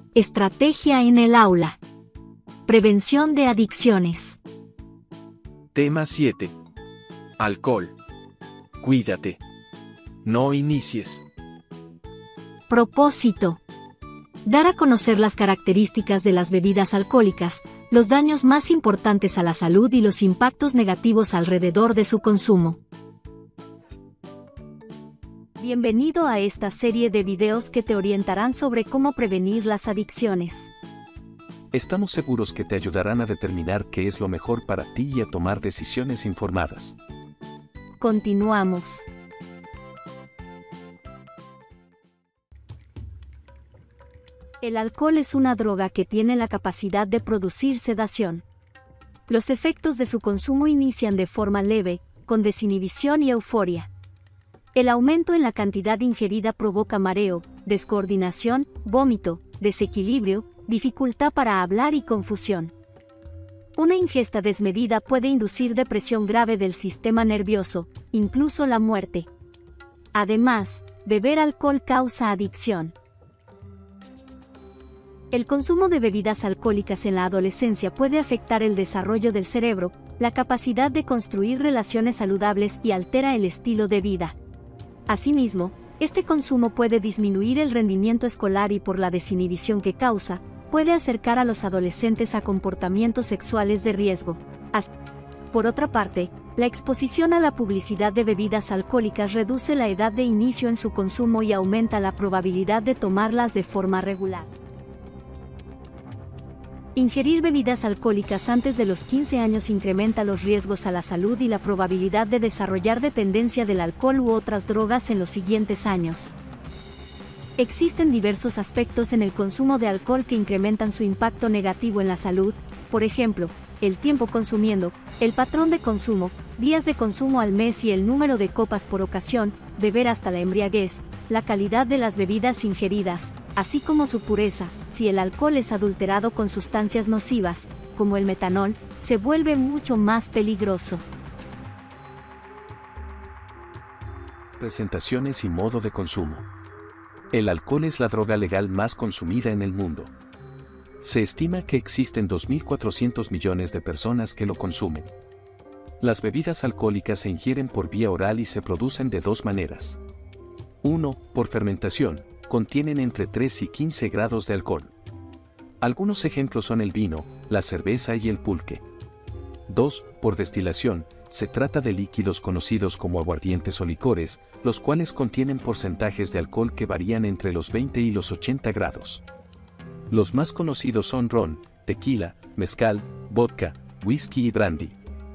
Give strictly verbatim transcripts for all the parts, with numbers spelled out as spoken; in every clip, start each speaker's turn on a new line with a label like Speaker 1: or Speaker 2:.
Speaker 1: Estrategia en el aula. Prevención de adicciones.
Speaker 2: Tema siete. Alcohol. Cuídate. No inicies.
Speaker 1: Propósito. Dar a conocer las características de las bebidas alcohólicas, los daños más importantes a la salud y los impactos negativos alrededor de su consumo. Bienvenido a esta serie de videos que te orientarán sobre cómo prevenir las adicciones.
Speaker 3: Estamos seguros que te ayudarán a determinar qué es lo mejor para ti y a tomar decisiones informadas.
Speaker 1: Continuamos. El alcohol es una droga que tiene la capacidad de producir sedación. Los efectos de su consumo inician de forma leve, con desinhibición y euforia. El aumento en la cantidad ingerida provoca mareo, descoordinación, vómito, desequilibrio, dificultad para hablar y confusión. Una ingesta desmedida puede inducir depresión grave del sistema nervioso, incluso la muerte. Además, beber alcohol causa adicción. El consumo de bebidas alcohólicas en la adolescencia puede afectar el desarrollo del cerebro, la capacidad de construir relaciones saludables y altera el estilo de vida. Asimismo, este consumo puede disminuir el rendimiento escolar y por la desinhibición que causa, puede acercar a los adolescentes a comportamientos sexuales de riesgo. Así, por otra parte, la exposición a la publicidad de bebidas alcohólicas reduce la edad de inicio en su consumo y aumenta la probabilidad de tomarlas de forma regular. Ingerir bebidas alcohólicas antes de los quince años incrementa los riesgos a la salud y la probabilidad de desarrollar dependencia del alcohol u otras drogas en los siguientes años. Existen diversos aspectos en el consumo de alcohol que incrementan su impacto negativo en la salud, por ejemplo, el tiempo consumiendo, el patrón de consumo, días de consumo al mes y el número de copas por ocasión, beber hasta la embriaguez, la calidad de las bebidas ingeridas, así como su pureza. Si el alcohol es adulterado con sustancias nocivas, como el metanol, se vuelve mucho más peligroso.
Speaker 3: Presentaciones y modo de consumo. El alcohol es la droga legal más consumida en el mundo. Se estima que existen dos mil cuatrocientos millones de personas que lo consumen. Las bebidas alcohólicas se ingieren por vía oral y se producen de dos maneras. uno. Por fermentación. Contienen entre tres y quince grados de alcohol. Algunos ejemplos son el vino, la cerveza y el pulque. dos. Por destilación. Se trata de líquidos conocidos como aguardientes o licores, los cuales contienen porcentajes de alcohol que varían entre los veinte y los ochenta grados. Los más conocidos son ron, tequila, mezcal, vodka, whisky y brandy.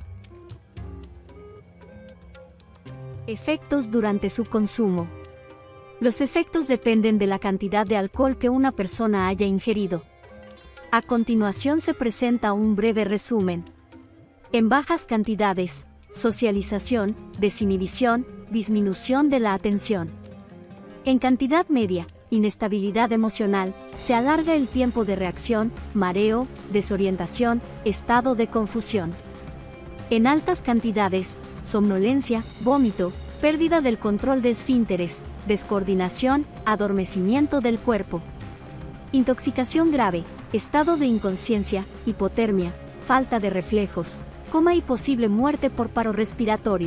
Speaker 1: Efectos durante su consumo. Los efectos dependen de la cantidad de alcohol que una persona haya ingerido. A continuación se presenta un breve resumen. En bajas cantidades, socialización, desinhibición, disminución de la atención. En cantidad media, inestabilidad emocional, se alarga el tiempo de reacción, mareo, desorientación, estado de confusión. En altas cantidades, somnolencia, vómito, pérdida del control de esfínteres, descoordinación, adormecimiento del cuerpo. Intoxicación grave, estado de inconsciencia, hipotermia, falta de reflejos, coma y posible muerte por paro respiratorio.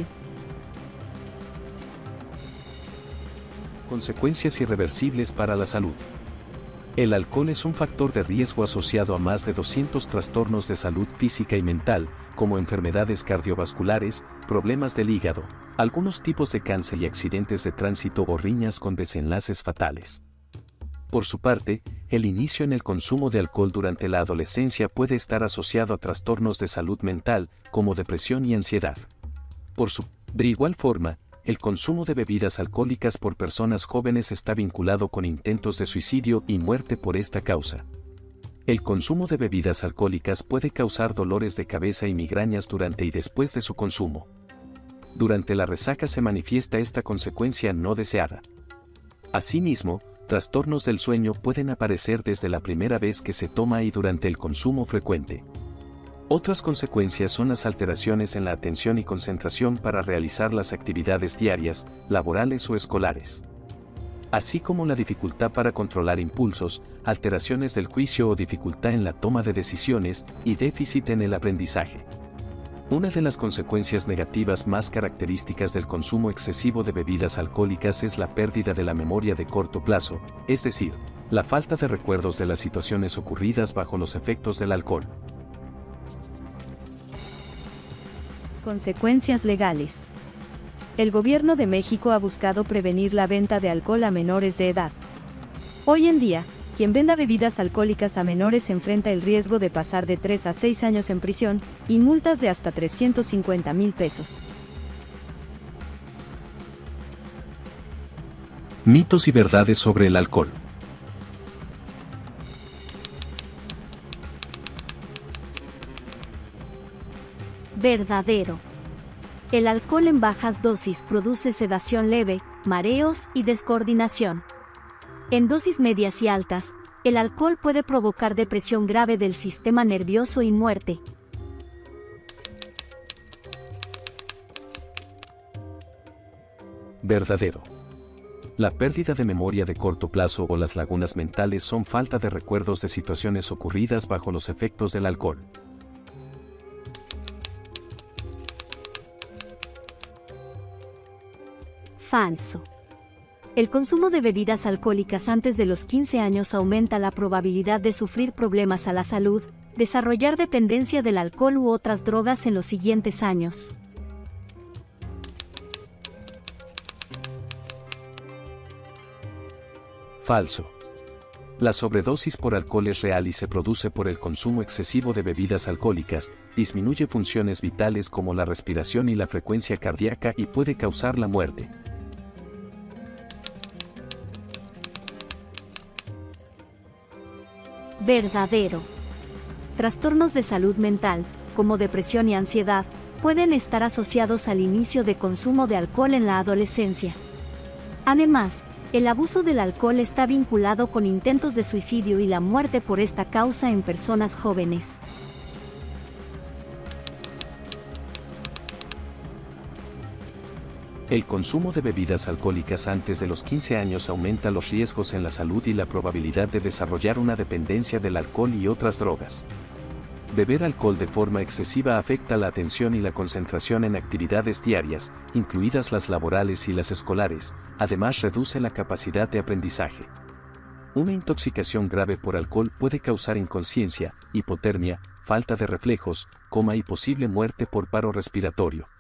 Speaker 3: Consecuencias irreversibles para la salud. El alcohol es un factor de riesgo asociado a más de doscientos trastornos de salud física y mental, como enfermedades cardiovasculares, problemas del hígado, algunos tipos de cáncer y accidentes de tránsito o riñas con desenlaces fatales. Por su parte, el inicio en el consumo de alcohol durante la adolescencia puede estar asociado a trastornos de salud mental, como depresión y ansiedad. Por su, de igual forma, el consumo de bebidas alcohólicas por personas jóvenes está vinculado con intentos de suicidio y muerte por esta causa. El consumo de bebidas alcohólicas puede causar dolores de cabeza y migrañas durante y después de su consumo. Durante la resaca se manifiesta esta consecuencia no deseada. Asimismo, trastornos del sueño pueden aparecer desde la primera vez que se toma y durante el consumo frecuente. Otras consecuencias son las alteraciones en la atención y concentración para realizar las actividades diarias, laborales o escolares. así como la dificultad para controlar impulsos, alteraciones del juicio o dificultad en la toma de decisiones y déficit en el aprendizaje. Una de las consecuencias negativas más características del consumo excesivo de bebidas alcohólicas es la pérdida de la memoria de corto plazo, es decir, la falta de recuerdos de las situaciones ocurridas bajo los efectos del alcohol.
Speaker 4: Consecuencias legales. El gobierno de México ha buscado prevenir la venta de alcohol a menores de edad. Hoy en día, quien venda bebidas alcohólicas a menores enfrenta el riesgo de pasar de tres a seis años en prisión y multas de hasta trescientos cincuenta mil pesos.
Speaker 3: Mitos y verdades sobre el alcohol.
Speaker 1: Verdadero. El alcohol en bajas dosis produce sedación leve, mareos y descoordinación. En dosis medias y altas, el alcohol puede provocar depresión grave del sistema nervioso y muerte.
Speaker 3: Verdadero. La pérdida de memoria de corto plazo o las lagunas mentales son falta de recuerdos de situaciones ocurridas bajo los efectos del alcohol.
Speaker 1: Falso. El consumo de bebidas alcohólicas antes de los quince años aumenta la probabilidad de sufrir problemas a la salud, desarrollar dependencia del alcohol u otras drogas en los siguientes años.
Speaker 3: Falso. La sobredosis por alcohol es real y se produce por el consumo excesivo de bebidas alcohólicas, disminuye funciones vitales como la respiración y la frecuencia cardíaca y puede causar la muerte.
Speaker 1: Verdadero. Trastornos de salud mental, como depresión y ansiedad, pueden estar asociados al inicio de consumo de alcohol en la adolescencia. Además, el abuso del alcohol está vinculado con intentos de suicidio y la muerte por esta causa en personas jóvenes.
Speaker 3: El consumo de bebidas alcohólicas antes de los quince años aumenta los riesgos en la salud y la probabilidad de desarrollar una dependencia del alcohol y otras drogas. Beber alcohol de forma excesiva afecta la atención y la concentración en actividades diarias, incluidas las laborales y las escolares, además reduce la capacidad de aprendizaje. Una intoxicación grave por alcohol puede causar inconsciencia, hipotermia, falta de reflejos, coma y posible muerte por paro respiratorio.